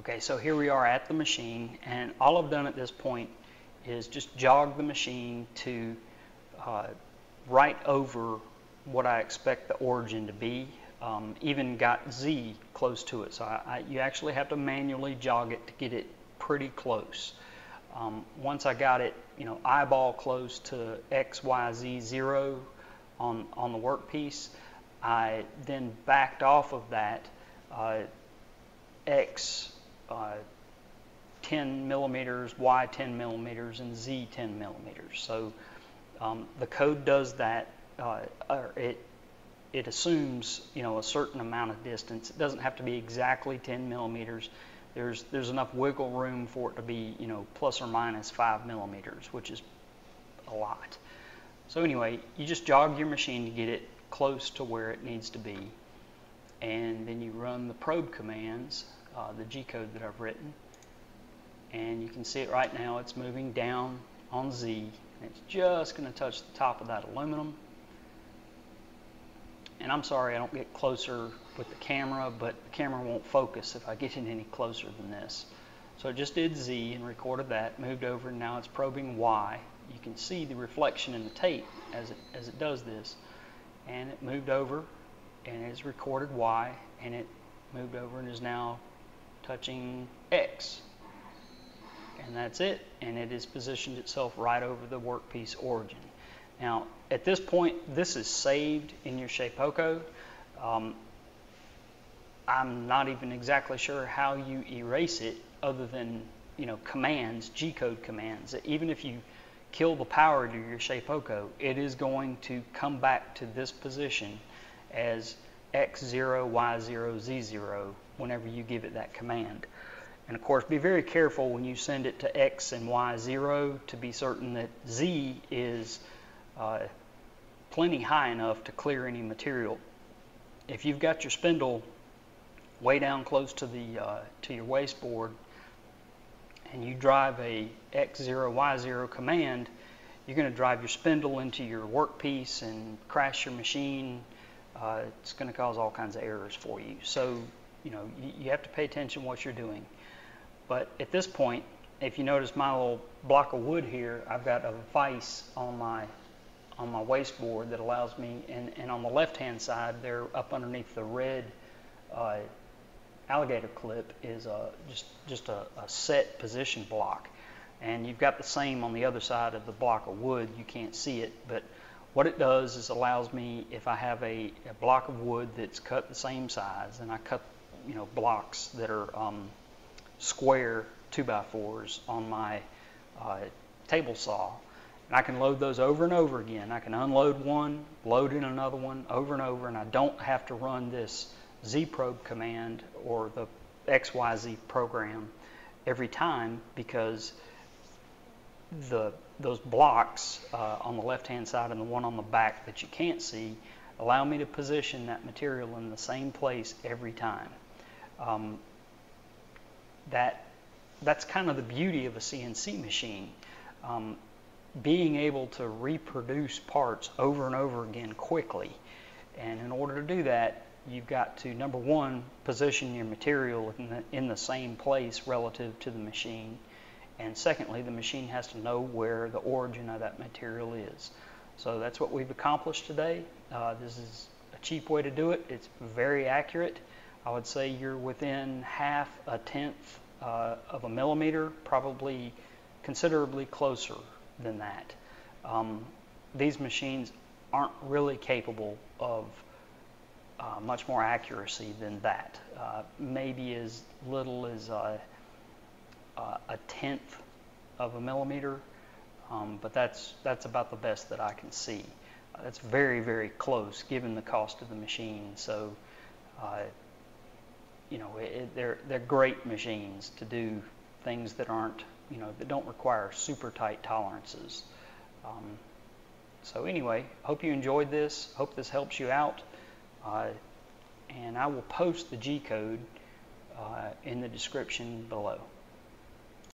Okay, so here we are at the machine, and all I've done at this point is just jog the machine to right over what I expect the origin to be. Even got Z close to it, so you actually have to manually jog it to get it pretty close. Once I got it, eyeball close to X, Y, Z 0 on the workpiece, I then backed off of that X 10 millimeters, Y 10 millimeters, and Z 10 millimeters. So the code does that. It assumes a certain amount of distance. It doesn't have to be exactly 10 millimeters. There's enough wiggle room for it to be plus or minus 5 millimeters, which is a lot. So anyway, you just jog your machine to get it close to where it needs to be, and then you run the probe commands, the G code that I've written, and you can see it right now. It's moving down on Z, and it's just going to touch the top of that aluminum. And I'm sorry I don't get closer with the camera, but the camera won't focus if I get it any closer than this. So it just did Z and recorded that, moved over, and now it's probing Y. You can see the reflection in the tape as it does this. And it moved over and it's recorded Y, and it moved over and is now touching X. And that's it, and it has positioned itself right over the workpiece origin. Now, at this point, this is saved in your Shapeoko. I'm not even exactly sure how you erase it other than, commands, G-code commands. Even if you kill the power to your Shapeoko, it is going to come back to this position as X0, Y0, Z0 whenever you give it that command. And of course, be very careful when you send it to X and Y0 to be certain that Z is plenty high enough to clear any material. If you've got your spindle way down close to your wasteboard and you drive a X0, Y0 command, you're going to drive your spindle into your workpiece and crash your machine. It's going to cause all kinds of errors for you. So, you have to pay attention to what you're doing. But at this point, if you notice my little block of wood here, I've got a vise on my wasteboard that allows me, and on the left-hand side there, up underneath the red alligator clip, is just a set position block. And you've got the same on the other side of the block of wood. You can't see it, but what it does is allows me, if I have a block of wood that's cut the same size, and I cut blocks that are square 2x4s on my table saw, and I can load those over and over again. I can unload one, load in another one, over and over, and I don't have to run this Z-probe command or the XYZ program every time, because those blocks on the left-hand side and the one on the back that you can't see allow me to position that material in the same place every time. That's kind of the beauty of a CNC machine. Being able to reproduce parts over and over again quickly. And in order to do that, you've got to, number one, position your material in the same place relative to the machine. And secondly, the machine has to know where the origin of that material is. So that's what we've accomplished today. This is a cheap way to do it. It's very accurate. I would say you're within half a tenth of a millimeter, probably considerably closer than that. These machines aren't really capable of much more accuracy than that. Maybe as little as a tenth of a millimeter, but that's about the best that I can see. That's very, very close given the cost of the machine. So they're great machines to do things that aren't, that don't require super tight tolerances. So anyway, hope you enjoyed this. Hope this helps you out. And I will post the G code in the description below.